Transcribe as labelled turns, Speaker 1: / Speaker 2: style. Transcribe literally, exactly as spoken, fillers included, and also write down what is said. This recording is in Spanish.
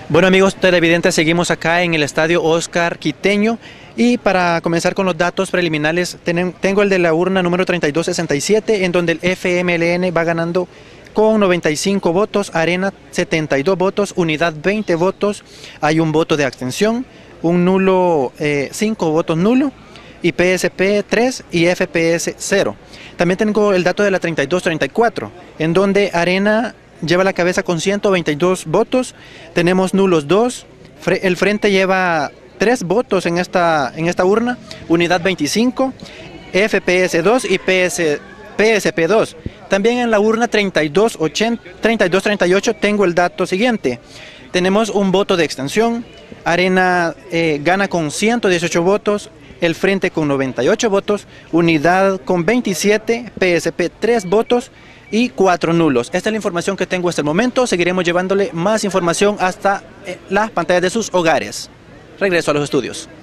Speaker 1: Bueno, amigos televidentes, seguimos acá en el estadio Oscar Quiteño y para comenzar con los datos preliminares ten, tengo el de la urna número treinta y dos sesenta y siete, en donde el F M L N va ganando con noventa y cinco votos, Arena setenta y dos votos, Unidad veinte votos, hay un voto de abstención, un nulo, eh, cinco votos nulo, y P S P tres y F P S cero. También tengo el dato de la treinta y dos treinta y cuatro, en donde Arena lleva la cabeza con ciento veintidós votos, tenemos nulos dos, el Frente lleva tres votos en esta, en esta urna, Unidad veinticinco, F P S dos y P S P dos. También en la urna treinta y dos treinta y ocho tengo el dato siguiente, tenemos un voto de extensión, Arena eh, gana con ciento dieciocho votos, el Frente con noventa y ocho votos, Unidad con veintisiete, P S P tres votos y cuatro nulos. Esta es la información que tengo hasta el momento. Seguiremos llevándole más información hasta las pantallas de sus hogares. Regreso a los estudios.